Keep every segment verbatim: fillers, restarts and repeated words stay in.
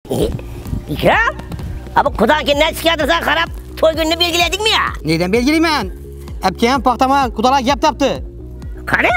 İkram, abi kudan kimden çıkardırsan qarab, to'y gününü belgiledikmi ya? Neden belgileyman? Apkam paxtama kudalar gap taptı. Qani?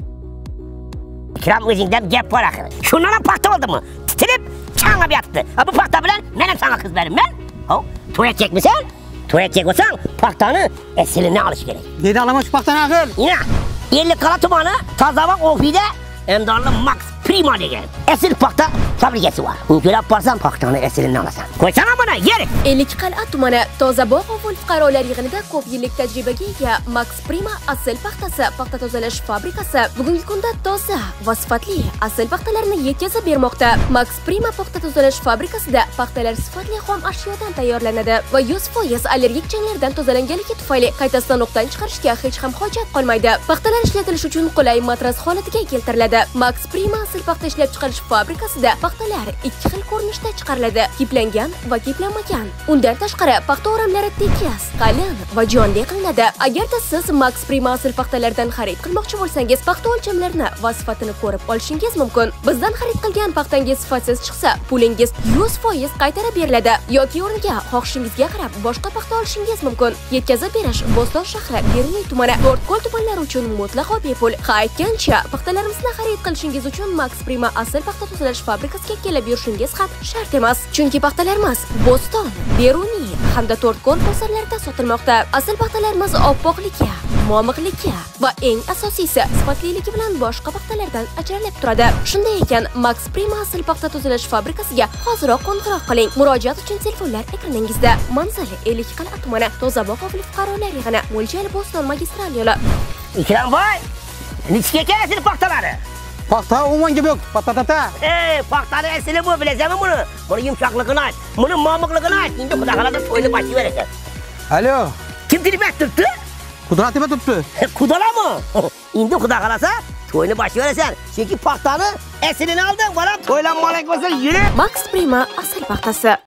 İkram o'zingdan gap bor axir. Shundan ham paxta oldimi? Titilib, changab yotibdi. Bu paxta bilan men ham sana qiz beraman. Hop, to'y etjekmisan? To'y etjek bo'lsang, paxtani aslini olish kerak. Neden alaman şu paxtani axir? Ina, Ellikqal'a tumani Tozavoq ofida Emdorli Max Prima degan asl paxta fabrikasi bor. Unga borsan paxtani aslini olasan. Qo'ysana buni, yer. Ellikqal'a tumani Tozavoq ovul fuqarolar yig'inida ko'p yillik tajribaga ega Max Prima asl paxtasi paxta tozalash fabrikasi bugungi kunda toza va sifatli asl paxtalarni yetkazib bermoqda. Max Prima paxta tozalash fabrikasida paxtalar sifatli xom ashyodan tayyorlanadi va yuz foiz allergik changlardan tozalanganligi tufayli qayta sanoqdan chiqarishga hech ham hojat qolmaydi. Paxtalar ishlatilishi uchun qulay matras holatiga keltiriladi. Max Prima asl paxta ishlab chiqarish fabrikasida paxtalar ikki xil ko'rinishda chiqariladi: kiplangan va kiplanmagan. Undan tashqari paxta o'ramlari tekis, qalin va jonli qilinadi. Agarda siz Max Prima asl paxtalardan xarid qilmoqchi bo'lsangiz, paxta o'lchamlarini va sifatini ko'rib olishingiz mumkin. Bizdan xarid qilgan paxtangiz sifatsiz chiqsa, pulingiz yuz foiz qaytarib beriladi yoki o'rniga xohishingizga qarab boshqa paxta olishingiz mumkin. Yetkazib berish Bo'ston shahri, Beruniy tumani, To'rtko'l tumanlari uchun mutlaqo bepul. Ha aytgancha, paxtalarimizni xarid qilishingiz uchun Max Prima asl paxta tozalash fabrikasiga kelib yurishingiz ham shart emas. Chunki paxtalarimiz Bo'ston, Beruniy hamda To'rtko'l bozorlarida sotilmoqda. Asl paxtalarimiz oppoqligi, momiqligi va eng asosiysi sifatliligi bilan boshqa paxtalardan ajralib turadi. Shunday ekan, Max Prima asl paxta tozalash fabrikasiga hoziroq qo'ng'iroq qiling. Murojaat uchun telefonlar ekraningizda. Manzil Ellikqal'a tumani, Tozavoq ovul fuqarolar yig'ini, Mo'ljal Bo'ston magistral yo'li. Ikramboy, nechga kelasizlar paxtalari? Paxta umuman gap yo'q, patatata. Ey, paxtani asli bu, bilasanmi buni? Buni yumshoqligini ayt, buni momiqligini ayt. Endi xudo xolasa to'yni boshlayib berasan. Alo. Kim tilib turibdi? Qudrat deb turibdi. Qudalami? Endi xudo xolasa to'yni boshlayib berasan. Chunki paxtani aslini olding, bolam to'ylanmoqlik bo'lsa yurib. Max Prima asl paxtasi